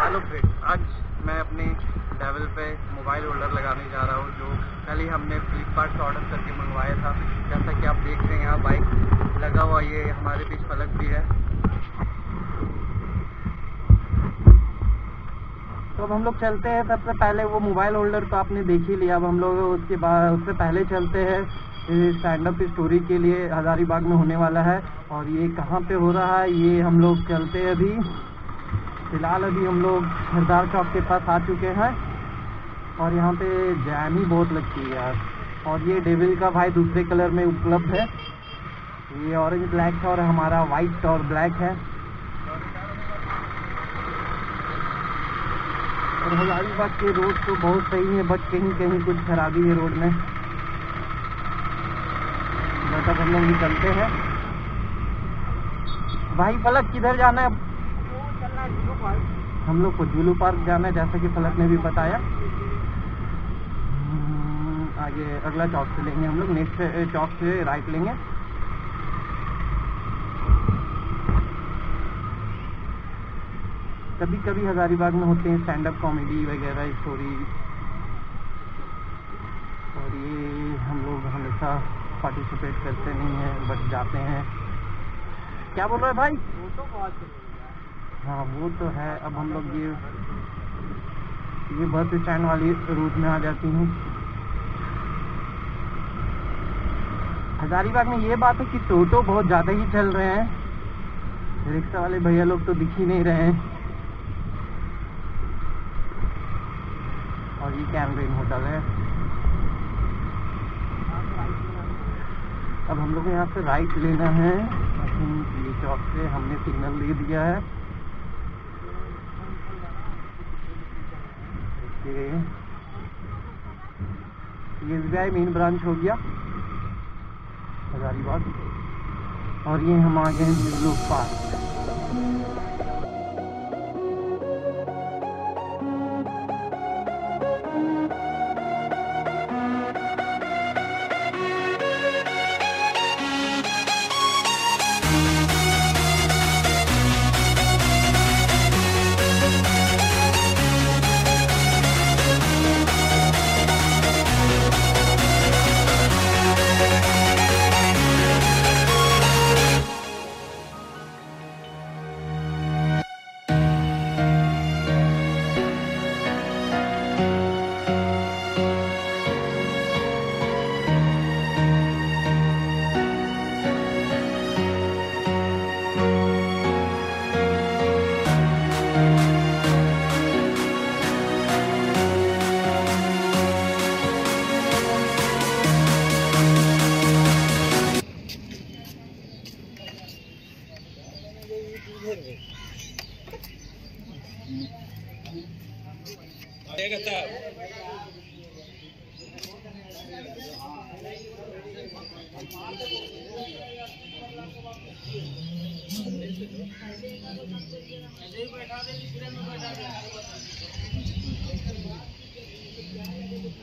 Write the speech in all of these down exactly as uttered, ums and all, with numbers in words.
Hello friends, आज मैं अपने लेवल पे मोबाइल होल्डर लगाने जा रहा हूँ, जो कल ही हमने फ्लिपकार्ट से ऑर्डर करके मंगवाया था। जैसा कि आप देख रहे हैं यहाँ बाइक लगा हुआ, ये हमारे बीच फलक भी है। तो अब हम लोग चलते हैं। सबसे पहले वो मोबाइल होल्डर तो आपने देख ही लिया। अब हम लोग उसके बाद उससे पहले चलते हैं स्टैंड अप स्टोरी के लिए, हजारीबाग में होने वाला है। और ये कहाँ पे हो रहा है, ये हम लोग चलते हैं। अभी फिलहाल अभी हम लोग सरदार चौक के पास आ चुके हैं और यहाँ पे जैम ही बहुत लगती है यार। और ये डेविल का भाई दूसरे कलर में उपलब्ध है। ये ऑरेंज ब्लैक है और हमारा वाइट और ब्लैक है। और हजारीबाग के रोड तो बहुत सही है, बट कहीं कहीं कुछ खराबी है रोड में। तब हम लोग निकलते हैं। भाई फलक किधर जाना है? हम लोग को जुलू पार्क जाना है, जैसा कि फलक ने भी बताया। आगे अगला चौक से लेंगे हम लोग, नेक्स्ट चौक से राइट लेंगे। कभी कभी हजारीबाग में होते हैं स्टैंड अप कॉमेडी वगैरह स्टोरी, और ये हम लोग हमेशा पार्टिसिपेट करते नहीं हैं, बट जाते हैं। क्या बोल रहे हैं भाई? वो तो बहुत, हाँ वो तो है। अब हम लोग ये ये बस स्टैंड वाली रूट में आ जाती हूँ। हजारीबाग में ये बात है कि टोटो बहुत ज़्यादा ही चल रहे हैं, रिक्शा वाले भैया लोग तो दिख ही नहीं रहे हैं। और ये कैमरेन होटल है। अब हम लोग को यहाँ से राइट लेना है। ये चौक से हमने सिग्नल दे दिया है। ये S B I main branch हो गया हजारीबाग। और ये हम आ गए हैं Zulu Park.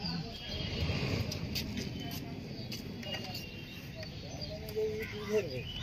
Here we go.